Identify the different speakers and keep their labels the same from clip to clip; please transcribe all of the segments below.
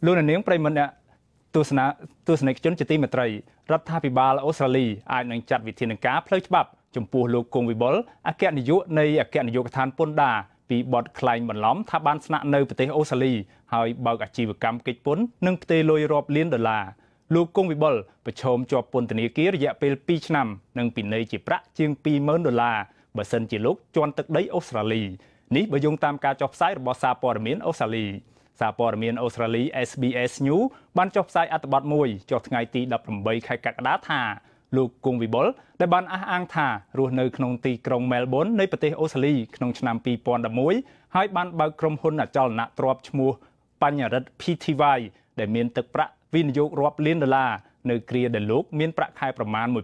Speaker 1: លោកនាងប្រិមត្តអ្នកទស្សនិកជនជាទីមេត្រីរដ្ឋាភិបាលអូស្ត្រាលីអាចនឹងចាត់វិធានការផ្លូវច្បាប់ចំពោះលោកគង់វិបុលអគ្គនាយកនៃអគ្គនាយកដ្ឋានពន្ធដារពីបទក្លែងបន្លំថាបានស្នាក់នៅប្រទេសអូស្ត្រាលីហើយបើកអាជីវកម្មកិច្ចពន្ធនិងផ្ទេរលុយរាប់លានដុល្លារលោកគង់វិបុលប្រឈមជាប់ពន្ធនាគាររយៈពេល2ឆ្នាំនិងពិន័យជាប្រាក់ជាង$20,000បើសិនជាលោកជន់ទឹកដីអូស្ត្រាលីនេះបើយោងតាមការចុះផ្សាយរបស់សារព័ត៌មានអូស្ត្រាលីសារព័ត៌មានអូស្ត្រាលី SBS News បានចុះផ្សាយអត្ថបទមួយចុះថ្ងៃទី18ខែកក្កដាថាលោកគង់វិបុលដែលបានអះអាងថារស់នៅក្នុងទីក្រុងមែលប៊ននៃប្រទេសអូស្ត្រាលីក្នុងឆ្នាំ2011ហើយបានបើកក្រុមហ៊ុនអចលនទ្រព្យឈ្មោះបញ្ញរិទ្ធ PTY ដែលមានទឹកប្រាក់វិនិយោគរាប់លានដុល្លារនៅគ្រាដែលលោកមានប្រាក់ខែប្រមាណ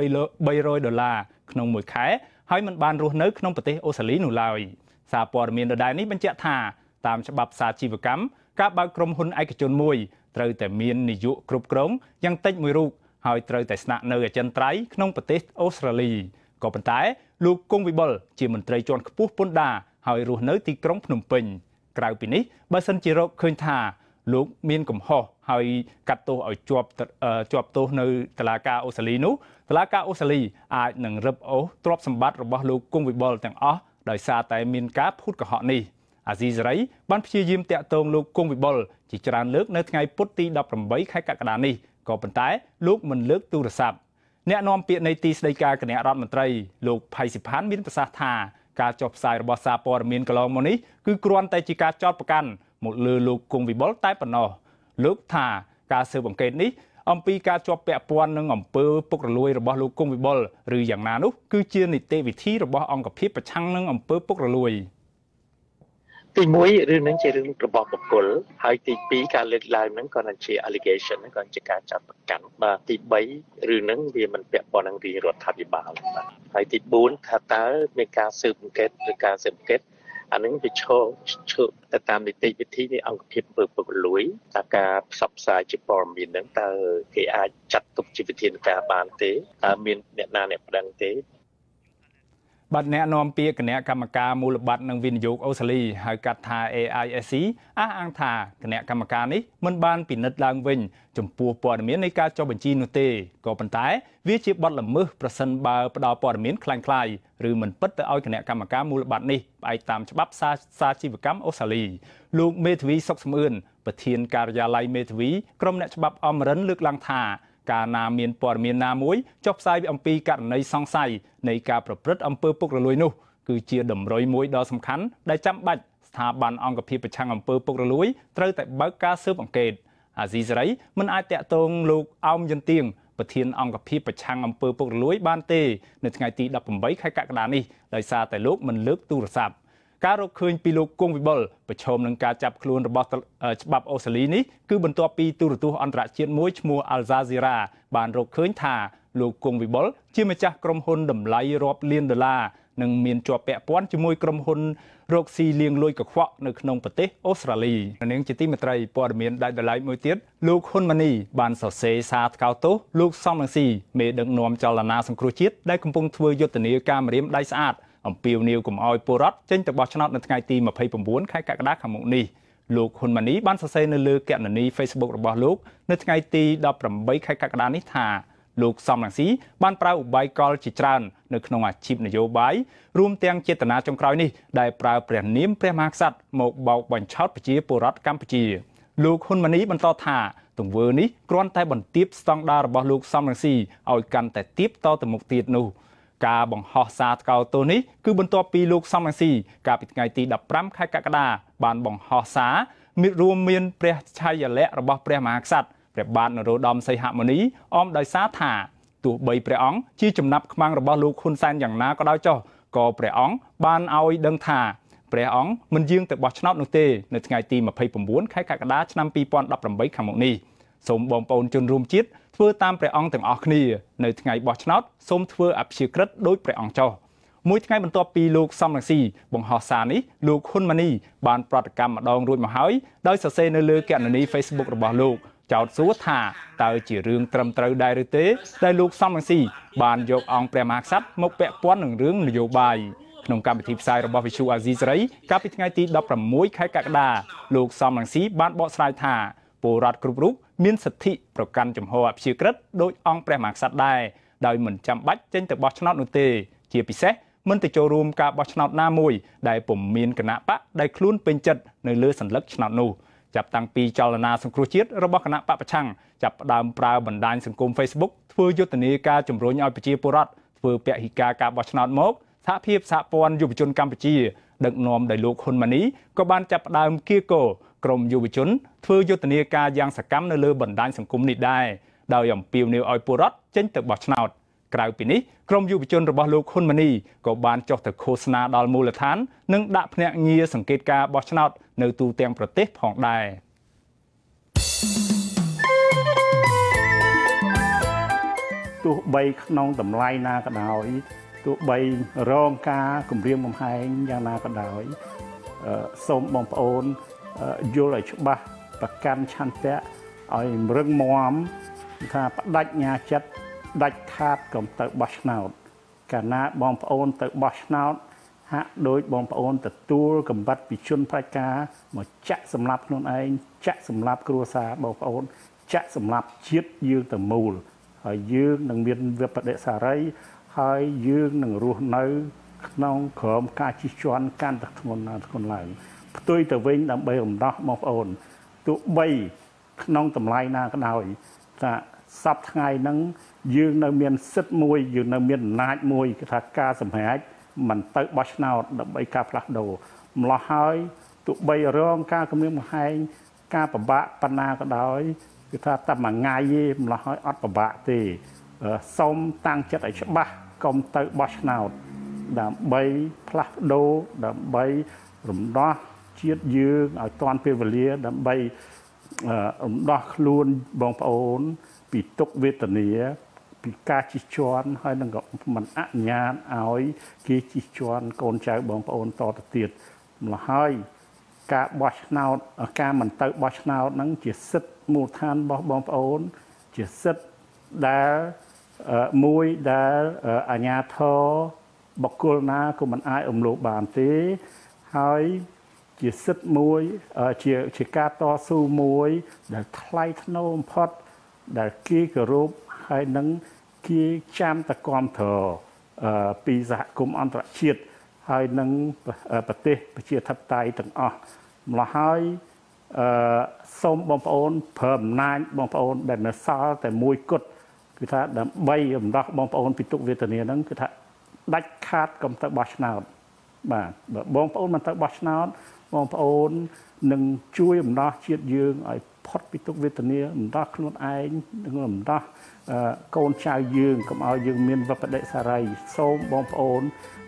Speaker 1: $1,300ក្នុងមួយខែហើយមិនបានរស់នៅក្នុងប្រទេសអូស្ត្រាលីនោះឡើយសារព័ត៌មានដដែលនេះបញ្ជាក់ថាតាមច្បាប់សាជីវកម្មការបើកក្រុមហ៊ុនឯកជនមួយត្រូវតែមាននាយកគ្រប់គ្រងយ៉ាងតិចមួយរូបហើយត្រូវតែស្នាក់នៅអចិន្ត្រៃយ៍ក្នុងប្រទេសអូស្ត្រាលីក៏ប៉ុន្តែលោកគង់វិបុលជាមន្ត្រីជាន់ខ្ពស់ពន្ធដារហើយរស់នៅទីក្រុងភ្នំពេញក្រៅពីនេះបើសិនជារកឃើញថាលោកមានកំហុសហើយកាត់ទោសឲ្យជាប់ទោសនៅតុលាការអូស្ត្រាលីនោះតុលាការអូស្ត្រាលីអាចនឹងរឹបអូសទ្រព្យសម្បត្តិរបស់លោកគង់វិបុលទាំងអស់ដោយសារតែមានការភូតកុហកនេះអាស៊ីសេរីបានព្យាយាមតាក់ទងលោកគង់វិបុលជាច្រើនលើកនៅថ្ងៃពុធទី18ខែកក្កដានេះក៏ប៉ុន្តែលោកមិនលើកទូរស័ព្ទអ្នកនាំពាក្យនៃទីស្តីការគណៈរដ្ឋមន្ត្រីលោកផៃស៊ីផានមានប្រសាសន៍ថាការចុះផ្សាយរបស់សារព័ត៌មានកន្លងមកនេះគឺគ្រាន់តែជាការចោទប្រកាន់មកលើលោកគង់វិបុលតែប៉ុណ្ណោះលោកថាការស៊ើបអង្កេតនេះអំពីការជាប់ពាក់ព័ន្ធនឹងអំពើពុករលួយរបស់លោកគង់វិបុលឬយ៉ាងណានោះគឺជានីតិវិធីរបស់អង្គភាពប្រឆាំងនឹងអំពើពុករលួយ
Speaker 2: ទី1រឿងនឹងជារឿងរបស់បុគ្គលហើយទី2ការលើកឡើងហ្នឹងក៏ជា allegation ក៏ជាការចាប់ប្រកាន់បាទទី3រឿងហ្នឹងវាមិនពាក់ព័ន្ធនឹងរដ្ឋាភិបាលបាទហើយទី4ថាតើមានការស៊ើបអង្កេតឬការស៊ើបអង្កេតអានឹងវាឈរទៅតាមនីតិវិធីនៃអង្គភាពពុករលួយតើការផ្សព្វផ្សាយជាព័ត៌មានហ្នឹងតើគេអាចចាត់ទុកជាវិធានការបានទេតើមានអ្នកណាអ្នកប្តឹងទេ
Speaker 1: បាទអ្នកនាំពាក្យគណៈកម្មការមូលបត្រនិងវិនិយោគអូស្ត្រាលីហៅកាត់ថា AISC អះអាងថាគណៈកម្មការនេះមិនបានពិនិត្យឡើងវិញចំពោះព័ត៌មាននៃការចុះបញ្ជីនោះទេក៏ប៉ុន្តែវាជាបទល្មើសប្រសិនបើផ្ដល់ព័ត៌មានคล้ายៗឬមិនពិតទៅឲ្យគណៈកម្មការមូលបត្រនេះផ្អែកតាមច្បាប់សាជីវកម្មអូស្ត្រាលីលោកមេធាវីសុកសំអឿនប្រធានការិយាល័យមេធាវីក្រុមអ្នកច្បាប់អមរិនលើកឡើងថាការណាមានព័ត៌មានណាមួយចុះផ្សាយអំពីករណីសង្ស័យនៃការប្រព្រឹត្តអំពើពុករលួយនោះគឺជាតម្រុយមួយដ៏សំខាន់ដែលចាំបាច់ស្ថាប័នអង្គភាពប្រឆាំងអំពើពុករលួយត្រូវតែបើកការស៊ើបអង្កេតអាស៊ីសេរីមិនអាចតាក់ទងលោកអោមយន្តទៀងប្រធានអង្គភាពប្រឆាំងអំពើពុករលួយបានទេនៅថ្ងៃទី18ខែកក្កដានេះដោយសារតែលោកមិនលើកទូរស័ព្ទការរកឃើញពីលោកគង់វិបុលប្រឈមនឹងការចាប់ខ្លួនរបស់ច្បាប់អូស្ត្រាលីនេះគឺបន្ទាប់ពីទូរទស្សន៍អន្តរជាតិមួយឈ្មោះ Al Jazeera បានរកឃើញថាលោកគង់វិបុលជាម្ចាស់ក្រុមហ៊ុនតម្លៃរាប់លានដុល្លារនិងមានជាប់ពាក់ព័ន្ធជាមួយក្រុមហ៊ុនរកស៊ីលាងលុយកខ្វក់នៅក្នុងប្រទេសអូស្ត្រាលីនាងជាទីមេត្រីព័ត៌មានដាច់ដライមួយទៀតលោកហ៊ុនម៉ាណីបានសរសេរសារថ្កោលទោសលោកសំរងស៊ីមេដឹកនាំចលនាសង្គ្រោះជាតិដែលកំពុងធ្វើយុទ្ធនាការម្រាមដៃស្អាតអំពាវនាវកុំឲ្យពលរដ្ឋចេញទៅបោះឆ្នោតនៅថ្ងៃទី29ខែកក្កដាខាងមុខនេះលោកហ៊ុនម៉ាណីបានសរសេរនៅលើគណនី Facebook របស់លោកនៅថ្ងៃទី18ខែកក្កដានេះថាលោកសំរងស៊ីបានប្រើឧបាយកលជាច្រើននៅក្នុងអាជីពនយោបាយរួមទាំងចេតនាចុងក្រោយនេះដែលប្រើព្រះនាមព្រះមហាក្សត្រមកបោកបញ្ឆោតប្រជាពលរដ្ឋកម្ពុជាលោកហ៊ុនម៉ាណីបន្តថាទង្វើនេះគ្រាន់តែបន្ទាបស្តង់ដាររបស់លោកសំរងស៊ីឲ្យកាន់តែទាបតទៅមុខទៀតនោះការបង្ហោះសារថ្កោលទោសនេះគឺបន្ទាប់ពីលោកសំរងស៊ីកាលពីថ្ងៃទី15ខែកក្កដាបានបង្ហោះសាររួមមានព្រះឆាយាល័ក្ខណ៍របស់ព្រះមហាក្សត្រព្រះបាទនរោត្តមសីហមុនីអមដោយសារថាទោះបីព្រះអង្គជាចំណាប់ខ្មាំងរបស់លោកហ៊ុនសែនយ៉ាងណាក៏ដោយចុះក៏ព្រះអង្គបានឲ្យដឹងថាព្រះអង្គមិនយាងទៅបោះឆ្នោតនោះទេនៅថ្ងៃទី29ខែកក្កដាឆ្នាំ2018ខាងមុខនេះសូមបងប្អូនជនរួមជាតិធ្វើតាមព្រះអង្គទាំងអស់គ្នានៅថ្ងៃបោះឆ្នោតសូមធ្វើអព្យាក្រឹតដោយព្រះអង្គចុះមួយថ្ងៃបន្ទាប់ពីលោកសំរងស៊ីបង្ហោះសារនេះលោកហ៊ុនម៉ាណីបានប្រតិកម្មម្ដងរួចមកហើយដោយសរសេរនៅលើគណនី Facebook របស់លោកចោទសួរថាតើជារឿងត្រឹមត្រូវដែរឬទេដែលលោកសំរងស៊ីបានយកអង្គព្រះមហាក្សត្រមកពាក់ព័ន្ធនឹងរឿងនយោបាយក្នុងកម្មវិធីផ្សាយរបស់វិទ្យុអាស៊ីសេរីកាលពីថ្ងៃទី16ខែកក្កដាលោកសំរងស៊ីបានបកស្រាយថាពលរដ្ឋគ្រប់រូបមានសិទ្ធិប្រកាន់ជំហរអព្យាក្រឹតដោយអង្គព្រះមហាក្សត្រដែរដោយមិនចាំបាច់ចេញទៅបោះឆ្នោតនោះទេជាពិសេសមិនទៅចូលរួមការបោះឆ្នោតណាមួយដែលពុំមានគណៈបកដែលខ្លួនពេញចិត្តនៅលើសัญลักษณ์ឆ្នោតនោះចាប់តាំងពីចលនាសង្គ្រោះជាតិរបស់គណៈបកប្រឆាំងចាប់ផ្ដើមប្រើបណ្ដាញសង្គម Facebook ធ្វើយុទ្ធនាការជំរុញឲ្យប្រជាពលរដ្ឋធ្វើពហិការការបោះឆ្នោតមកសហភាពសហព័ន្ធយុវជនកម្ពុជាដឹកនាំដោយលោកហ៊ុនម៉ាណីក៏បានចាប់ផ្ដើមគៀកោក្រមយុវជនធ្វើយុទ្ធនាការយ៉ាងសកម្មនៅលើបណ្ដាញសង្គមនេះដែរដោយអំពាវនាវឲ្យពលរដ្ឋចេញទៅបោះឆ្នោតក្រៅពីនេះក្រមយុវជនរបស់លោកហ៊ុនម៉ាណីក៏បានចុះទៅឃោសនាដល់មូលដ្ឋាននិងដាក់ភ្នាក់ងារបង្កេតការបោះឆ្នោតនៅទូទាំងប្រទេសផងដែរ
Speaker 3: ទោះបីក្នុងតម្លៃណាក៏ដោយទោះបីរងការគំរាមកំហែងយ៉ាងណាក៏ដោយសូមបងប្អូនយល់ឲ្យច្បាស់ប្រកាន់ឆន្ទៈឲ្យរឹងមាំថាបដិញ្ញាចិត្តដាច់ខាតកុំទៅបោះឆ្នោតកាលណាបងប្អូនទៅបោះឆ្នោតហាក់ដូចបងប្អូនទទួលកំបត្តិពីជនផ្ដាច់ការមកចាក់សម្លាប់ខ្លួនឯងចាក់សម្លាប់គ្រួសារបងប្អូនចាក់សម្លាប់ជាតិយើងទៅមូលហើយយើងនឹងមានវិបដិសារីហើយយើងនឹងរស់នៅក្នុងក្រមការជិះជាន់កាន់តែធ្ងន់ឡើងផ្ទុយទៅវិញដើម្បីរំដោះបងប្អូនទោះបីក្នុងតម្លៃណាក៏ដោយថាសប្តាហ៍ថ្ងៃហ្នឹងយើងនៅមានសិទ្ធិមួយយើងនៅមានអំណាចមួយគឺថាការសម្រេចមិនទៅបោះឆ្នោតដើម្បីការផ្លាស់ប្ដូរម្ល៉េះហើយទោះបីរងការគំរាមកំហែងការពិបាកប៉ុណ្ណាក៏ដោយគឺថាតែមួយថ្ងៃទេម្ល៉េះហើយអត់ពិបាកទេសូមតាំងចិត្តឲ្យច្បាស់កុំទៅបោះឆ្នោតដើម្បីផ្លាស់ប្ដូរដើម្បីរំដោះជាតិយើងឲ្យទាន់ពេលវេលាដើម្បីរំដោះខ្លួនបងប្អូនពីទុក្ខវេទនាពីការជិះជាន់ហើយនឹងក៏មិនអនុញ្ញាតឲ្យគេជិះជាន់កូនចៅបងប្អូនតទៅទៀតម្ល៉េះហើយការបោះឆ្នោតការមិនទៅបោះឆ្នោតហ្នឹងជាសិទ្ធិមូលដ្ឋានរបស់បងប្អូនជាសិទ្ធិដែលមួយដែលអាជ្ញាធរបុគ្គលណាក៏មិនអាចរំលោភបានទេហើយជាសិទ្ធិមួយជាការតស៊ូមួយដែលថ្លៃថ្នូរបំផុតដែលគេគោរពហើយនឹងគេចាំតែគាំទ្រពីសហគមន៍អន្តរជាតិហើយនឹងប្រទេសប្រជាធិបតេយ្យទាំងអស់ម្ល៉េះហើយសូមបងប្អូនប្រើអំណាចបងប្អូនដែលនៅសល់តែមួយគត់គឺថាដើម្បីរំដោះបងប្អូនពីទុក្ខវេទនាហ្នឹងគឺថាដាច់ខាតកុំទៅបោះឆ្នោតបាទបើបងប្អូនមិនទៅបោះឆ្នោតបងប្អូននឹងជួយរំដោះជាតិយើងឲ្យផុតពីទុក្ខវេទនារំដោះខ្លួនឯងនិងរំដោះកូនចៅយើងកុំឲ្យយើងមានវិបដិសារីសូមបងប្អូន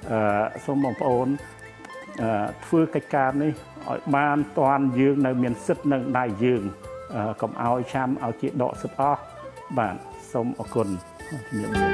Speaker 3: ធ្វើកិច្ចការនេះឲ្យបានតាន់យើងនៅមានសិទ្ធិនៅដៃយើងកុំឲ្យចាំឲ្យគេដកសិទ្ធិអស់បាទសូមអរគុណជំរាបលា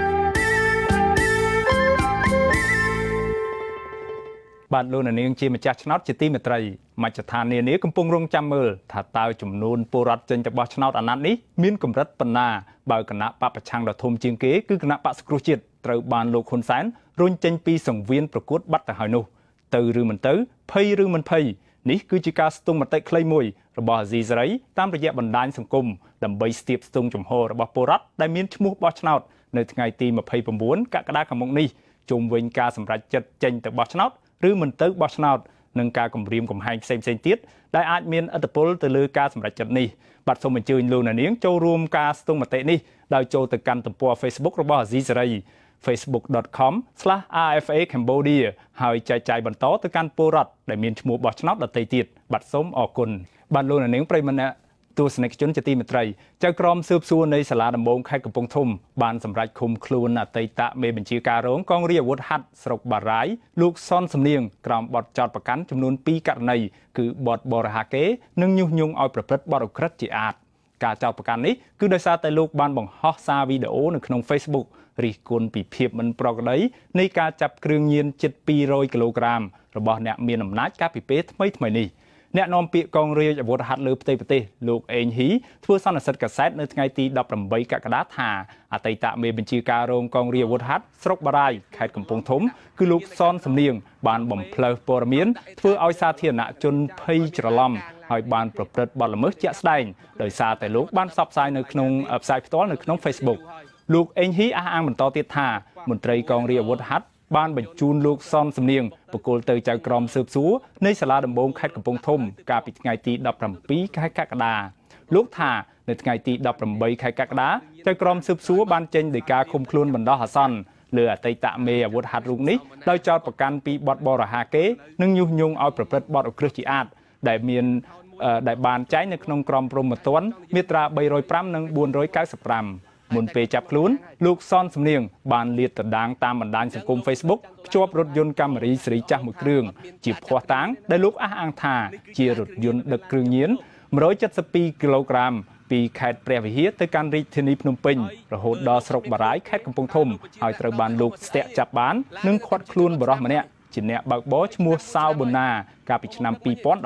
Speaker 1: បាទលោកនាងជាម្ចាស់ឆ្នោតជាទីមេត្រីមជ្ឈដ្ឋាននានាកំពុងរងចាំមើលថាតើចំនួនពលរដ្ឋចេញទៅបោះឆ្នោតអាណត្តិនេះមានកម្រិតប៉ុណ្ណាបើគណៈបកប្រឆាំងដ៏ធំជាងគេគឺគណៈបកសង្គ្រោះជាតិត្រូវបានលោកហ៊ុនសែនរុញចេញពីសង្វៀនប្រកួតបាត់ទៅហើយនោះទៅឬមិនទៅភ័យឬមិនភ័យនេះគឺជាការស្ទង់មតិខ្លីមួយរបស់អាស៊ីសេរីតាមរយៈបណ្ដាញសង្គមដើម្បីស្ទាបស្ទង់ជំហររបស់ពលរដ្ឋដែលមានឈ្មោះបោះឆ្នោតនៅថ្ងៃទី29កក្កដាខាងមុខនេះជុំវិញការសម្រេចចិត្តចេញទៅបោះឆ្នោតឬមិនទៅបោះឆ្នោតនឹងការគម្រាមកំហែងផ្សេងទៀតដែលអាចមានឥទ្ធិពលទៅលើការសម្រេចចិត្តនេះបាទសូមអញ្ជើញលោកអ្នកនាងចូលរួមការស្ទង់មតិនេះដោយចូលទៅកាន់ទំព័រ Facebook របស់អាស៊ីសេរី facebook.com/rfa cambodia ហើយចែកចាយបន្តទៅកាន់ពលរដ្ឋដែលមានឈ្មោះបោះឆ្នោតដទៃទៀតបាទសូមអរគុណបាទលោកអ្នកនាងប្រិយមិត្តទស្សនិកជនជាទីមេត្រីចៅក្រមស៊ើបសួរនៃសាលាដំបងខេត្តកំពង់ធំបានសម្រេចឃុំខ្លួនអតីតមេបញ្ជាការរងកងរាជអាវុធហត្ថស្រុកបារាយលោកសនសំនៀងក្រោមបទចោទប្រកាន់ចំនួន2ករណីគឺបទបរិហាកេនិងញុះញង់ឲ្យប្រព្រឹត្តបទឧក្រិដ្ឋជាអាតការចោទប្រកាន់នេះគឺដោយសារតែលោកបានបង្ហោះសារវីដេអូនៅក្នុង Facebook រិះគន់ពីភាពមិនប្រក្រតីនៃការចាប់គ្រឿងញៀនជិត200គីឡូក្រាមរបស់អ្នកមានអំណាចកាលពីពេលថ្មីនេះអ្នកនាំពាក្យកងរាជអាវុធហត្ថលើផ្ទៃប្រទេសលោកអេងហ៊ីធ្វើសន្និសីទកាសែតនៅថ្ងៃទី18កក្កដាថាអតីតមេបញ្ជាការរងកងរាជអាវុធហត្ថស្រុកបារាយខេត្តកំពង់ធំគឺលោកសនសំនៀងបានបំផ្លើសព័ត៌មានធ្វើឲ្យសាធារណជនភ័យច្រឡំហើយបានប្រព្រឹត្តបទល្មើសជាក់ស្ដែងដោយសារតែលោកបានផ្សព្វផ្សាយនៅក្នុងផ្សាយផ្ទាល់នៅក្នុង Facebook លោកអេងហ៊ីអះអាងបន្តទៀតថាមន្ត្រីកងរាជអាវុធហត្ថបានបញ្ជូនលោកសនសំនៀងបកគលទៅចៅក្រមស៊ើបសួរនៃសាលាដំបងខេត្តកំពង់ធំកាលពីថ្ងៃទី17ខែកក្កដាលោកថានៅថ្ងៃទី18ខែកក្កដាចៅក្រមស៊ើបសួរបានចេញដោយការឃុំខ្លួនបណ្ដោះអាសន្នលើអតីតមេអាវុធហត្ថរូបនេះដោយចោទប្រកាន់ពីបទបរិហាកេរ្តិ៍និងញុះញង់ឲ្យប្រព្រឹត្តបទឧក្រិដ្ឋជាអាតដែលបានចែងនៅក្នុងក្រមព្រហ្មទណ្ឌមាត្រា305និង495មុនពេលចាប់ខ្លួនលោកសនសំនៀងបានលាតត្រដាងតាមបណ្ដាញសង្គម Facebook ភ្ជាប់រថយន្តកាមេរីស៊េរីចាស់មួយគ្រឿងជាភស្តុតាងដែលលោកអះអាងថាជារថយន្តដឹកគ្រឿងញៀន172គីឡូក្រាមពីខេត្តព្រះវិហារទៅកាន់រាជធានីភ្នំពេញរហូតដល់ស្រុកបារាយខេត្តកំពង់ធំហើយត្រូវបានលោកស្ទាក់ចាប់បាននិងឃាត់ខ្លួនបរិសម្នាក់ជាអ្នកបើកបរឈ្មោះសាវប៊ូណាកាលពីឆ្នាំ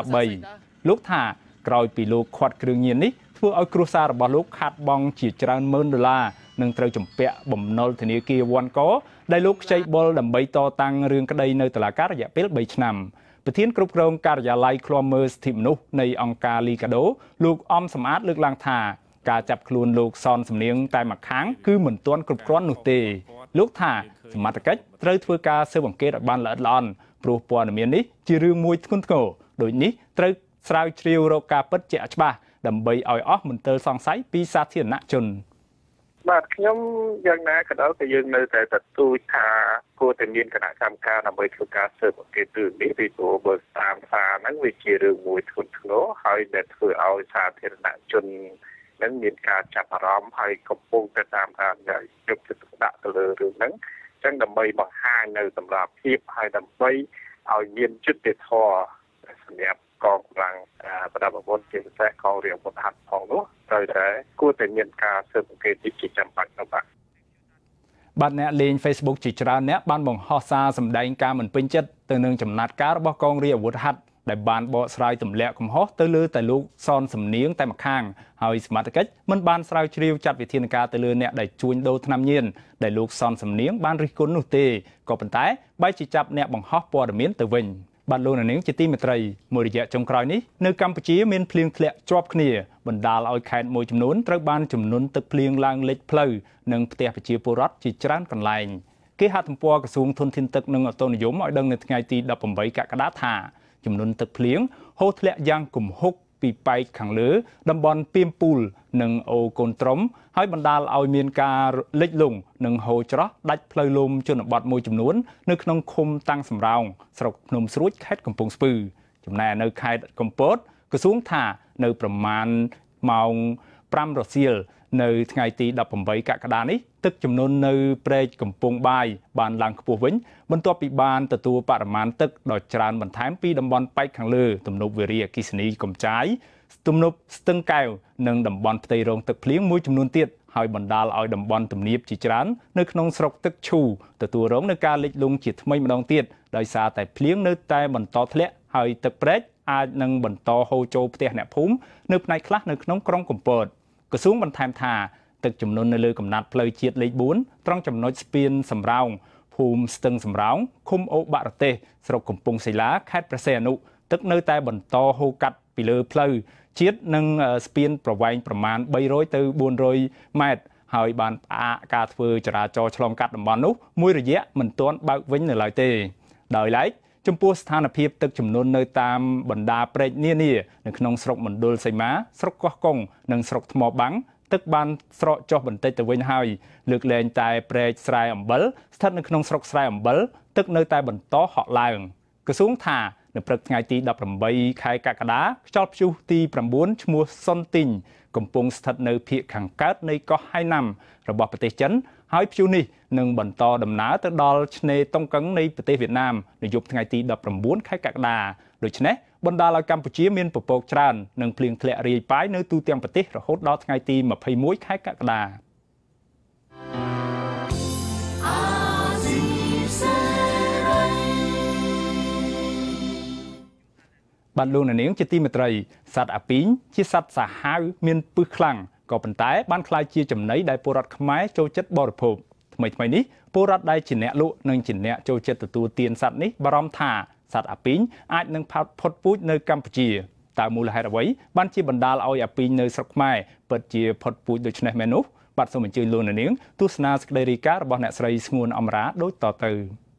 Speaker 1: 2013លោកថាក្រោយពីលោកឃាត់គ្រឿងញៀននេះធ្វើឲ្យគ្រួសាររបស់លោកខាតបង់ជាច្រើនម៉ឺនដុល្លារនិងត្រូវជំពាក់បំណុលធនាគារវ៉ាន់កដែលលោកខ្ចីបុលដើម្បីតតាំងរឿងក្តីនៅតុលាការរយៈពេល3ឆ្នាំប្រធានគ្រប់គ្រងការិយាល័យឃ្លាំមើលសិទ្ធិមនុស្សនៃអង្គការលីកាដូលោកអំសំអាតលើកឡើងថាការចាប់ខ្លួនលោកសនសំនៀងតែម្ខាងគឺមិនទាន់គ្រប់គ្រាន់នោះទេលោកថាសមត្ថកិច្ចត្រូវធ្វើការស៊ើបអង្កេតឲ្យបានល្អិតល្អន់ព្រោះព័ត៌មាននេះជារឿងមួយធ្ងន់ធ្ងរដូចនេះត្រូវស្រាវជ្រាវរកការពិតជាក់ច្បាស់ដើម្បីឲ្យអស់មន្ទិលសង្ស័យពីសាធារណជន
Speaker 4: បាទខ្ញុំយ៉ាងណាក៏ដោយតែយើងនៅតែទទូចថាគួរតែមានគណៈកម្មការដើម្បីធ្វើការស៊ើបអង្កេតរឿងនេះពីព្រោះបើតាមសារហ្នឹងវាជារឿងមួយធ្ងន់ធ្ងរហើយដែលធ្វើឲ្យសាធារណជននឹងមានការចាប់អារម្មណ៍ហើយកំពុងតែតាមដានយកចិត្តទុកដាក់ទៅលើរឿងហ្នឹងអញ្ចឹងដើម្បីបង្ហាញនៅសម្រាប់ភាពហើយដើម្បីឲ្យមានយុត្តិធម៌សម្រាប់កងកម្លាំងប្រដាប់អាវុធជាពិសេសកងរាជអាវុធហត្ថផងនោះត្រូវតែគួរតែមានការស៊ើបអង្កេតជាចាំបាច់នោះ
Speaker 1: បាទអ្នកលេង Facebook ជាច្រើនអ្នកបានបង្ហោះសារសម្ដែងការមិនពេញចិត្តទៅនឹងចំណាត់ការរបស់កងរាជអាវុធហត្ថដែលបានបកស្រាយទម្លាក់កំហុសទៅលើតែលោកសនសំនៀងតែម្ខាងហើយសមត្ថកិច្ចមិនបានស្រាវជ្រាវចាត់វិធានការទៅលើអ្នកដែលជួញដូរថ្នាំញៀនដែលលោកសនសំនៀងបានរិះគន់នោះទេក៏ប៉ុន្តែបែរជាចាប់អ្នកបង្ហោះព័ត៌មានទៅវិញបាទលោកនាងជាទីមេត្រីមួយរយៈចុងក្រោយនេះនៅកម្ពុជាមានភ្លៀងធ្លាក់ជាប់គ្នាបណ្ដាលឲ្យខេត្តមួយចំនួនត្រូវបានជំនន់ទឹកភ្លៀងឡើងលិចផ្លូវនិងផ្ទះប្រជាពលរដ្ឋជាច្រើនកន្លែងគេហទំព័រក្រសួងធនធានទឹកនិងអូតូនិយមឲ្យដឹងនៅថ្ងៃទី18កក្កដាថាជំនន់ទឹកភ្លៀងហូរធ្លាក់យ៉ាងគំហុកពីប៉ែកខាងលើតំបន់ពីមពូលនិងអូកូនត្រំហើយបណ្ដាលឲ្យមានការលិចលង់និងហូរច្រោះដាច់ផ្លូវលំជនបទមួយចំនួននៅក្នុងឃុំតាំងសំរោងស្រុកភ្នំស្រួចខេត្តកំពង់ស្ពឺចំណែកនៅខេត្តកំពតក្រសួងថានៅប្រមាណម៉ោង5រសៀលនៅថ្ងៃទី18កក្កដានេះទឹកជំនន់នៅព្រែកកំពង់បាយបានឡើងខ្ពស់វិញបន្ទាប់ពីបានទទួលបរិមាណទឹកដ៏ច្រើនបន្ថែមពីតំបន់ប៉ែកខាងលើទំនប់វារីអគ្គិសនីកំចាយទំនប់ស្ទឹងកែវនិងតំបន់ផ្ទៃរងទឹកភ្លៀងមួយចំនួនទៀតហើយបណ្ដាលឲ្យតំបន់ទំនាបជាច្រើននៅក្នុងស្រុកទឹកឈូទទួលរងនឹងការលិចលង់ជាថ្មីម្ដងទៀតដោយសារតែភ្លៀងនៅតែបន្តធ្លាក់ហើយទឹកព្រែកអាចនឹងបន្តហូរចូលផ្ទះអ្នកភូមិនៅផ្នែកខ្លះនៅក្នុងក្រុងកំពតក្រសួងបន្ថែមថាទឹកជំនន់នៅលើកំណាត់ផ្លូវជាតិលេខ4ត្រង់ចំណុចស្ពានសំរោងភូមិស្ទឹងសំរោងឃុំអូបាក់រទេសស្រុកកំពង់សីឡាខេត្តព្រះសីហនុទឹកនៅតែបន្តហូរកាត់ពីលើផ្លូវជាតិនិងស្ពានប្រវែងប្រមាណ300ទៅ400ម៉ែត្រហើយបានផ្អាកការធ្វើចរាចរណ៍ឆ្លងកាត់តំបន់នោះមួយរយៈមិនទាន់បើកវិញនៅឡើយទេដោយឡែកចំពោះស្ថានភាពទឹកជំនន់នៅតាមបណ្ដាព្រែកនានានៅក្នុងស្រុកមណ្ឌលសីមាស្រុកកោះកុងនិងស្រុកថ្មបាំងទឹកបានស្រកចុះបន្តិចទៅវិញហើយលើកលែងតែព្រែកស្រែអំបិលស្ថិតនៅក្នុងស្រុកស្រែអំបិលទឹកនៅតែបន្តហក់ឡើងក្រសួងថានៅព្រឹកថ្ងៃទី18ខែកក្កដាខ្យល់ព្យុះទី9ឈ្មោះសុនទីងកំពុងស្ថិតនៅភាគខាងកើតនៃកោះហៃណាំរបស់ប្រទេសចិនហើយព្យុះនេះនឹងបន្តដំណើរទៅដល់ឆ្នេរតុងកឹងនៃប្រទេសវៀតណាមនៅយប់ថ្ងៃទី19ខែកក្កដាដូច្នេះបណ្ដាលឲ្យកម្ពុជាមានពពកច្រើននិងភ្លៀងធ្លាក់រាយប៉ាយនៅទូទាំងប្រទេសរហូតដល់ថ្ងៃទី21ខែកក្កដាបានលោកនាងជាទីមេត្រីសត្វអាពីងជាសត្វសាហាវមានពឹសខ្លាំងក៏ប៉ុន្តែបានក្លាយជាចំណីដែលពលរដ្ឋខ្មែរចូលចិត្តបរិភោគថ្មីនេះពលរដ្ឋដែលជាអ្នកលក់និងជាអ្នកចូលចិត្តទទួលទានសត្វនេះបារម្ភថាសត្វអាពីងអាចនឹងផុតពូជនៅកម្ពុជាតើមូលហេតុអ្វីបានជាបណ្ដាលឲ្យអាពីងនៅស្រុកខ្មែរពិតជាផុតពូជដូច្នេះមែននោះបាទសូមអញ្ជើញលោកនាងទស្សនាសេចក្តីរាយការណ៍របស់អ្នកស្រីស្ងួនអមរាដូចតទៅ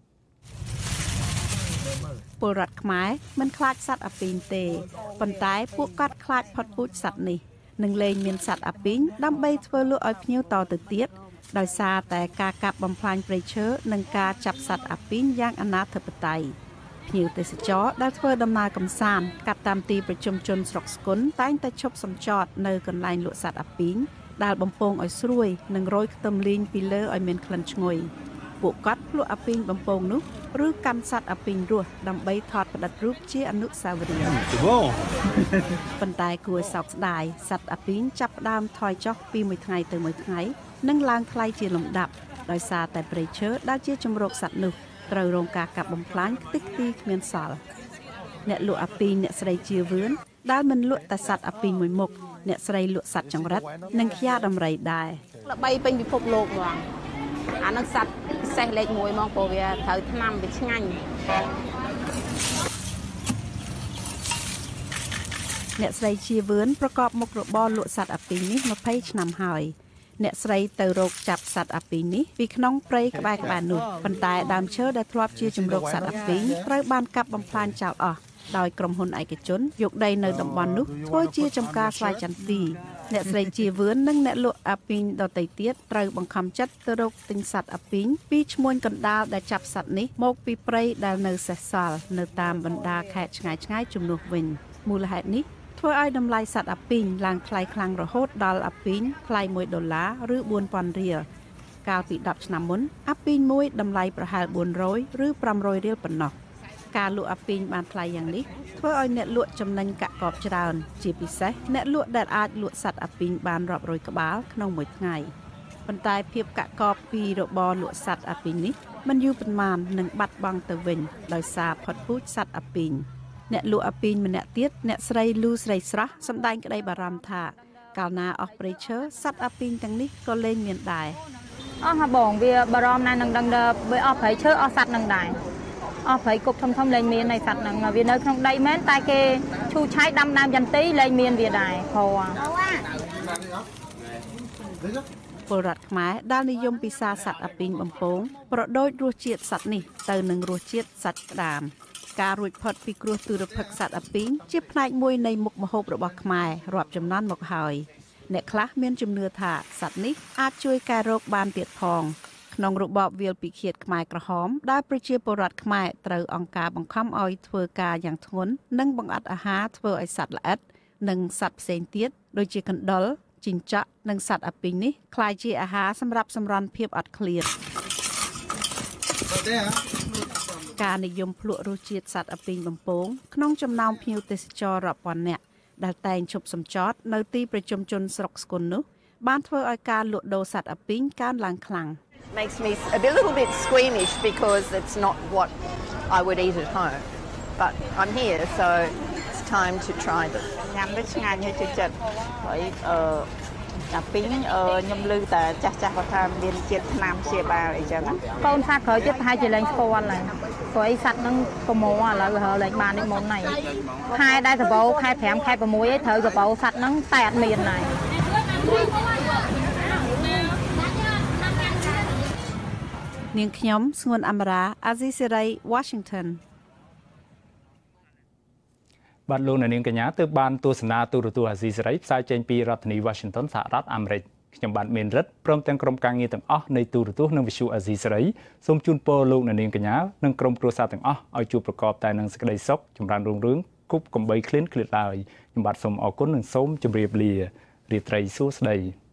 Speaker 5: ពលរដ្ឋខ្មែរមិនខ្លាចសត្វអាពីងទេប៉ុន្តែពួកគាត់ខ្លាចផុតពូជសត្វនេះនឹងលែងមានសត្វអាពីងដើម្បីធ្វើលក់ឲ្យភ្ញៀវតទៅទៀតដោយសារតែការកាប់បំផ្លាញព្រៃឈើនិងការចាប់សត្វអាពីងយ៉ាងអនាធិបតេយ្យភ្ញៀវទេសចរដែលធ្វើដំណើរកម្សាន្តកាត់តាមទីប្រជុំជនស្រុកស្គុនតែងតែឈប់សំចតនៅកន្លែងលក់សត្វអាពីងដែលបំពងឲ្យស្រួយនិងរោយខ្ទឹមលីងពីលើឲ្យមានក្លិនឈ្ងុយពួកគាត់ភ្លក់អាពីងបំពងនោះឬកាន់សត្វអាពីងរស់ដើម្បីថតផ្តិតរូបជាអនុស្សាវរីយ៍ប៉ុន្តែគួរសោកស្ដាយសត្វអាពីងចាប់ផ្ដើមថយចុះពីមួយថ្ងៃទៅមួយថ្ងៃនិងឡើងថ្លៃជាលំដាប់ដោយសារតែព្រៃឈើដែលជាជំរកសត្វនោះត្រូវរងការកាប់បំផ្លាញខ្ទេចខ្ទីគ្មានសល់អ្នកលក់អាពីងអ្នកស្រីជាវឿនដែលមិនលក់តែសត្វអាពីងមួយមុខអ្នកស្រីលក់សត្វចង្រិតនិងខ្យាដំរីដែរ
Speaker 6: ល្បីពេញពិភពលោកហ្មងអានឹងសត្វពិសេសលេខ1ហ្មងព្រោះវាត្រូវថ្នាំវាឆ្ងាញ់
Speaker 5: អ្នកស្រីជាវឿនប្រកបមុខរបរលក់សត្វអាពីងនេះ20ឆ្នាំហើយអ្នកស្រីទៅរកចាប់សត្វអាពីងនេះពីក្នុងព្រៃក្បែរៗនោះប៉ុន្តែដើមឈើដែលធ្លាប់ជាជំរកសត្វអាពីងត្រូវបានកាប់បំផ្លាញចោលអស់ដោយក្រុមហ៊ុនឯកជនយកដីនៅតំបន់នោះធ្វើជាចំការស្វាយចន្ទីអ្នកស្រីជាវឿននិងអ្នកលក់អាពីងដទៃទៀតត្រូវបង្ខំចិត្តទៅរកទិញសត្វអាពីងពីឈ្មួញកណ្ដាលដែលចាប់សត្វនេះមកពីព្រៃដែលនៅសេសសល់នៅតាមបណ្ដាខេត្តឆ្ងាយៗជំនួសវិញមូលហេតុនេះធ្វើឲ្យតម្លៃសត្វអាពីងឡើងថ្លៃខ្លាំងរហូតដល់អាពីងថ្លៃ$1ឬ4000រៀលកាលពី10ឆ្នាំមុនអាពីងមួយតម្លៃប្រហែល400ឬ500រៀលប៉ុណ្ណោះការលក់អាពីងបានថ្លៃយ៉ាងនេះធ្វើឲ្យអ្នកលក់ចំណេញកាក់កបច្រើនជាពិសេសអ្នកលក់ដែលអាចលក់សត្វអាពីងបានរាប់រយក្បាលក្នុងមួយថ្ងៃប៉ុន្តែភាពកាក់កបពីរបរលក់សត្វអាពីងនេះមិនយូរប៉ុន្មាននឹងបាត់បង់ទៅវិញដោយសារផុតពូជសត្វអាពីងអ្នកលក់អាពីងម្នាក់ទៀតអ្នកស្រីលូស្រីស្រស់សម្ដែងក្តីបារម្ភថាកាលណាអស់ព្រៃឈើសត្វអាពីងទាំងនេះក៏លែងមានដែរ
Speaker 6: អស់ហ่าបងវាបារម្ភណាស់នឹងដឹងថាបើអស់ព្រៃឈើអស់សត្វនឹងដែរអស់ព្រៃគប់ធំលែងមាននៃសត្វនឹងវានៅក្នុងដីមែនតែគេឈូឆាយដាំដើមចន្ទីលែងមានវាដែរព្រោះ
Speaker 5: ពលរដ្ឋខ្មែរដែលនិយមពិសាសត្វអាពីងបំពងប្រដូចរសជាតិសត្វនេះទៅនឹងរសជាតិសត្វក្តាមការរួចផុតពីគ្រោះទុរភិក្សសត្វអាពីងជាផ្នែកមួយនៃមុខម្ហូបរបស់ខ្មែររាប់ចំនួនមកហើយអ្នកខ្លះមានជំនឿថាសត្វនេះអាចជួយកែរោគបានទៀតផងក្នុងរបបវាលពិឃាតខ្មែរក្រហមដែលប្រជាពលរដ្ឋខ្មែរត្រូវអង្គការបង្ខំឲ្យធ្វើការយ៉ាងធ្ងន់និងបង្អត់អាហារធ្វើឲ្យសត្វល្អិតនិងសត្វផ្សេងទៀតដូចជាកណ្ដុរជីងចក់និងសត្វអាពីងនេះក្លាយជាអាហារសម្រាប់សម្រន់ភាពអត់ឃ្លានការនិយមភ្លក់រសជាតិសត្វអាពីងបំពងក្នុងចំណោមភ្ញៀវទេសចររាប់ពាន់នាក់ដែលតែងឈប់សំចតនៅទីប្រជុំជនស្រុកស្គុននោះបានធ្វើឲ្យការលក់ដូរសត្វអាពីងកើនឡើងខ្លាំង
Speaker 7: Makes me a little bit squeamish because it's not what I would eat at home. But I'm here, so it's time to try them.
Speaker 8: ញ៉ាំទៅឆ្ងាញ់ហើយជិតចិត្តហើយអាពីងខ្ញុំឮតែចាស់គាត់ថាមានជាតិថ្នាំព្យាបាលអីចឹង
Speaker 6: កូនសត្វក្រោយទៀតប្រហែលជាលែងស្គាល់ហើយព្រោះអីសត្វហ្នឹងប្រមូលឥឡូវហើលែងបាននេះមុនហើយខែដែរសបោខែ5ខែ6ឯងត្រូវសបោសត្វហ្នឹងតែអត់មានហើយ
Speaker 5: នាងខ្ញុំស្ងួនអមរាអាស៊ីសេរី Washington
Speaker 1: បាទលោកនាងកញ្ញាទើបបានទស្សនាទូរទស្សន៍អាស៊ីសេរីផ្សាយចេញពីរដ្ឋធានី Washington សហរដ្ឋអាមេរិកខ្ញុំបាទមានរិទ្ធព្រមទាំងក្រុមការងារទាំងអស់នៃទូរទស្សន៍និងវិទ្យុអាស៊ីសេរីសូមជូនពរលោកនាងកញ្ញានិងក្រុមគ្រួសារទាំងអស់ឲ្យជួបប្រកបតែនឹងសេចក្តីសុខចម្រើនរុងរឿងគប់កំបីឃ្លានឃ្លាតឡើយខ្ញុំបាទសូមអរគុណនិងសូមជម្រាបលារាត្រីសួស្តី